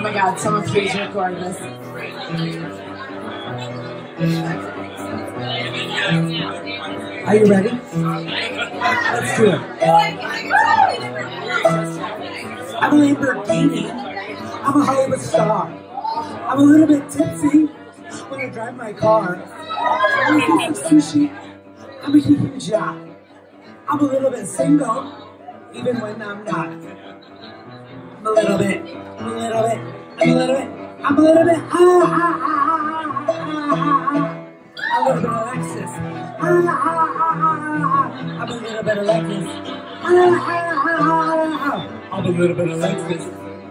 my God, someone please record this. Are you ready? Let's do it. I'm a Lamborghini. I'm a Hollywood star. I'm a little bit tipsy when I drive my car. I'm a piece of sushi. I'm a huge yacht. I'm a little bit single, even when I'm not. I'm a little bit. I'm a little bit. I'm a little bit. I'm a little bit. I'm a little bit Alexis. I'm a little bit Alexis. I'm a little bit Alexis.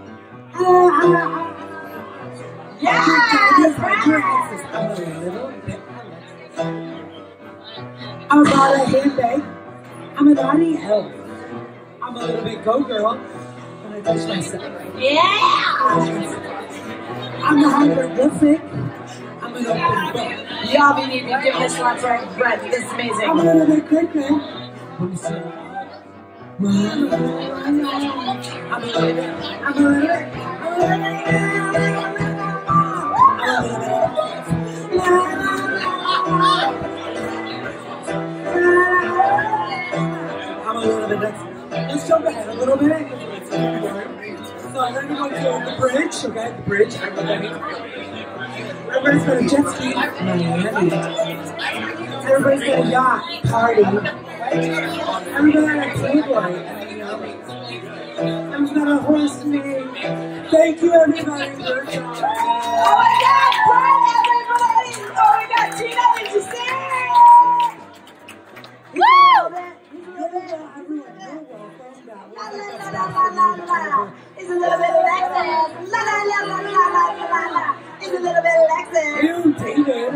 Yeah! I'm a little bit Alexis. I'm about a handbag. I'm a naughty elf. I'm a little bit go-girl when I touch myself. Yeah! I'm the hieroglyphic. I'm an open book. Y'all be need to give this one for Brent. This is amazing. I'm a little bit crazy. I'm a little bit. Let's jump ahead a little bit. So I'm going to go to the bridge, okay? The bridge. Everybody's got a jet ski. Everybody's got a yacht party. Everybody got a table. Everybody's got a horse name. Thank you, everybody. Oh my God, Brent, everybody! Oh my God, Tina, did you see it? Woo! It's a little bit of Alexis. La la la la la la la la. It's a little bit of Alexis. You, David.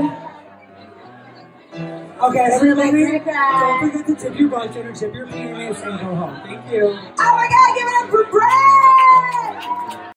Okay, everybody, don't forget to tip your bartender, tip your PMAs, and go home. Thank you. Oh my God, give it up for Brent!